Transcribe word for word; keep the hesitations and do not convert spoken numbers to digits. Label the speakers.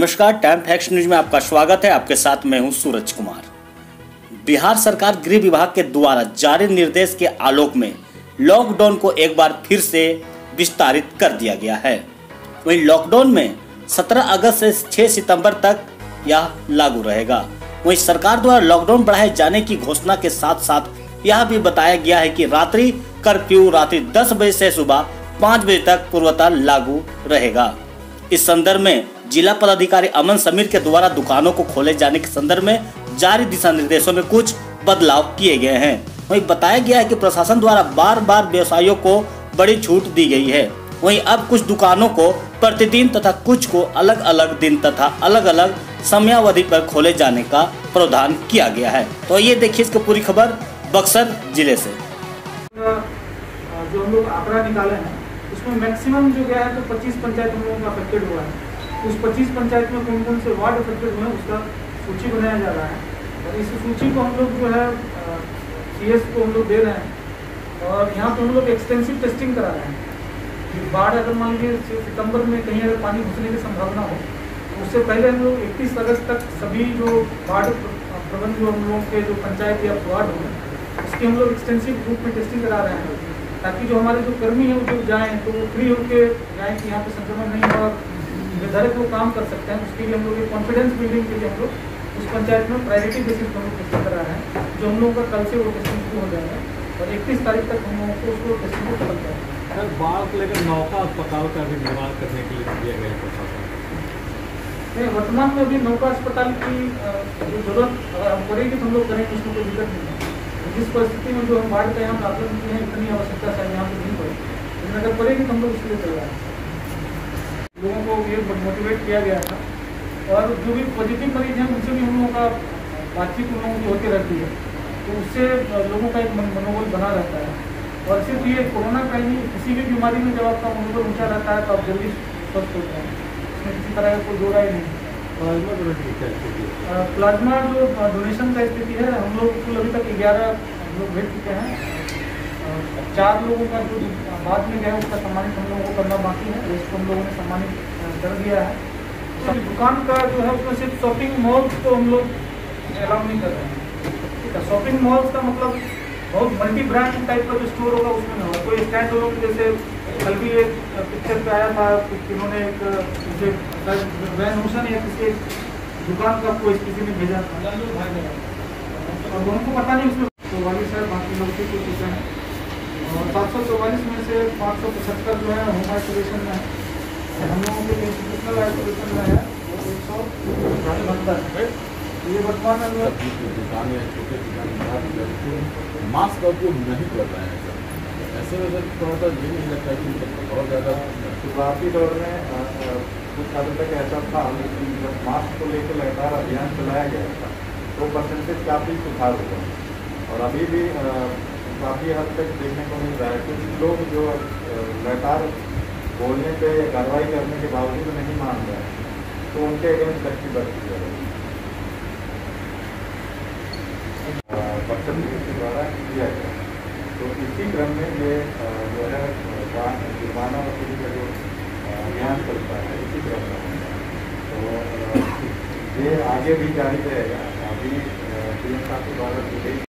Speaker 1: नमस्कार, time facts news में आपका स्वागत है। आपके साथ मैं हूं सूरज कुमार। बिहार सरकार गृह विभाग के द्वारा जारी निर्देश के आलोक में लॉकडाउन को एक बार फिर से विस्तारित कर दिया गया है। वहीं लॉकडाउन में सत्रह अगस्त से छह सितंबर तक यह लागू रहेगा। वहीं सरकार द्वारा लॉकडाउन बढ़ाए जाने की घोषणा के साथ साथ यह भी बताया गया है कि रात्रि कर्फ्यू रात्रि दस बजे से सुबह पाँच बजे तक पूर्वतः लागू रहेगा। इस संदर्भ में जिला पदाधिकारी अमन समीर के द्वारा दुकानों को खोले जाने के संदर्भ में जारी दिशा निर्देशों में कुछ बदलाव किए गए हैं। वहीं बताया गया है कि प्रशासन द्वारा बार बार व्यवसायियों को बड़ी छूट दी गई है। वहीं अब कुछ दुकानों को प्रतिदिन तथा कुछ को अलग अलग दिन तथा अलग अलग समयावधि पर खोले जाने का प्रावधान किया गया है। तो ये देखिए इसकी पूरी खबर बक्सर जिले से।
Speaker 2: जो हम लोग आंकड़ा निकाले हैं उसमें मैक्सिमम जो गया है तो पच्चीस पंचायत हम लोगों का अफेक्टेड हुआ है। उस पच्चीस पंचायत में कौन कौन से वार्ड अफेक्टेड हुए हैं उसका सूची बनाया जा रहा है और इस सूची को हम लोग जो है सी एस को हम लोग दे रहे हैं और यहाँ पे हम लोग एक्सटेंसिव टेस्टिंग करा रहे हैं। बाढ़ अगर मान लीजिए सितंबर में कहीं अगर पानी घुसने की संभावना हो तो उससे पहले हम लोग इकतीस अगस्त तक सभी जो बाढ़ प्रबंध जो हम लोग के जो पंचायत या वार्ड हो उसकी हम लोग एक्सटेंसिव रूप में टेस्टिंग करा रहे हैं ताकि जो हमारे जो कर्मी हैं वो जो जाएँ तो वो फ्री होकर जाएँ कि यहाँ पे संक्रमण नहीं हो और निर्धारित वो काम कर सकते हैं। उसके लिए हम लोग कॉन्फिडेंस बिल्डिंग के लिए हम लोग उस पंचायत में प्रायोरिटी बेसिस पर हम लोग टेस्टिंग करा रहे हैं। जो हम लोगों का कल से वो टेस्टिंग शुरू हो जाएगा और इकतीस तारीख तक हम लोगों को उसको टेस्टिंग को खत्म करेंगे।
Speaker 3: सर, बाढ़ को लेकर नौका अस्पताल का भी निर्माण करने के लिए दिया गया प्रशासन
Speaker 2: नहीं, वर्तमान में अभी नौका अस्पताल की जो जरूरत पड़ेगी तो हम लोग करेंगे, उसमें कोई दिक्कत नहीं है। जिस परिस्थिति में जो हम बाढ़ का यहाँ आकलन किए हैं इतनी आवश्यकता शायद यहाँ पर नहीं पड़े, लेकिन अगर पड़ेगी तो हम लोग उसके लिए तैयार हैं। लोगों को ये मोटिवेट किया गया था और जो भी पॉजिटिव मरीज हैं उनसे भी हम लोगों का बातचीत उन लोगों की होती रहती है तो उससे लोगों का एक मनोबल बना रहता है। और सिर्फ ये कोरोना का ही किसी भी बीमारी में जब आपका मनोबल ऊँचा रहता है तो आप जल्दी स्वस्थ होते हैं, इसमें किसी तरह का कोई दो राय नहीं। प्लाज्मा जो डोनेशन का स्थिति है हम लोग कुल अभी तक ग्यारह लोग भेज चुके हैं। चार लोगों का जो बाद में गया उसका सम्मानित हम लोगों को करना बाकी है, इसको हम लोगों ने सम्मानित कर दिया है। तो दुकान का जो है उसमें सिर्फ शॉपिंग मॉल्स को हम लोग अलाउ नहीं कर रहे हैं। ठीक है, शॉपिंग मॉल्स का मतलब बहुत मल्टी ब्रांड टाइप का जो स्टोर होगा उसमें नहीं होगा। कोई स्टैंड लोग जैसे कल भी एक पिक्चर पे आया था, इन्होंने एक वैन ओशन या किसी दुकान का कोई किसी ने भेजा था और उनको पता नहीं उसमें चौवालीस है, बाकी लोग भी कुछ चीज़ें हैं और सात सौ चौवालीस में से पाँच सौ पचहत्तर जो है होम आइसोलेशन में है। हम लोगों के इंस्टीट्यूशनल आइसोलेशन में है एक सौ बहत्तर है। ये वर्तमान में
Speaker 4: दुकान या छोटे दुकानदार मास्क का उपयोग नहीं कर रहे हैं सर, ऐसे में सर थोड़ा सा ये नहीं लगता कि बहुत ज़्यादा
Speaker 5: शुरुआती दौर में कुछ हद तक ऐसा था कि जब मास्क को लेकर लगातार अभियान चलाया गया था तो परसेंटेज काफ़ी सुधार हुआ और अभी भी काफ़ी हद तक देखने को मिल रहा है। कुछ लोग जो लगातार बोलने पे कार्रवाई करने के बावजूद नहीं मान रहे हैं तो उनके अगेंस्ट सख्ती बरती जा रही है। बक्सर के द्वारा किया गया तो इसी क्रम में ये जो है जुर्माना वसूली का जो अभियान चलता है इसी क्रम में तो ये आगे भी जारी रहेगा। अभी पी एम साहब के द्वारा